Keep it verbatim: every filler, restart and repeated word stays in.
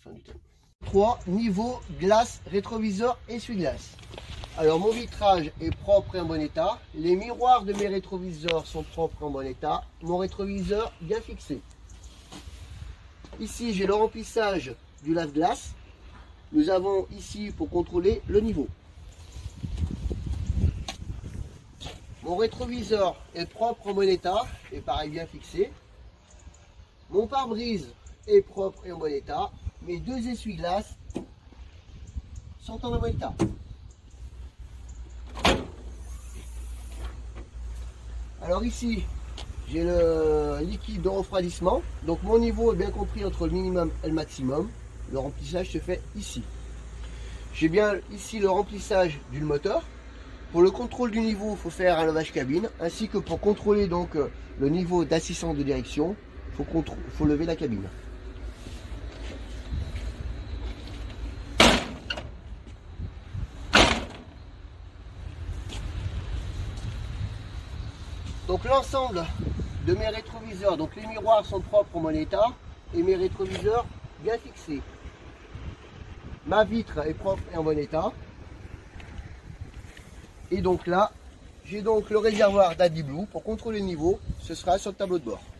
Fin du thème. trois. Niveau glace, rétroviseur, essuie-glace. Alors mon vitrage est propre et en bon état. Les miroirs de mes rétroviseurs sont propres et en bon état. Mon rétroviseur bien fixé. Ici j'ai le remplissage du lave-glace. Nous avons ici pour contrôler le niveau. Mon rétroviseur est propre en bon état et pareil bien fixé. Mon pare-brise est propre et en bon état. Mes deux essuie-glaces sont en bon état. Alors ici, j'ai le liquide de refroidissement. Donc mon niveau est bien compris entre le minimum et le maximum. Le remplissage se fait ici. J'ai bien ici le remplissage du moteur. Pour le contrôle du niveau, il faut faire un lavage cabine, ainsi que pour contrôler donc le niveau d'assistance de direction, il faut, faut lever la cabine. Donc l'ensemble de mes rétroviseurs, donc les miroirs sont propres en bon état et mes rétroviseurs bien fixés. Ma vitre est propre et en bon état. Et donc là, j'ai donc le réservoir d'Adi Blue pour contrôler le niveau, ce sera sur le tableau de bord.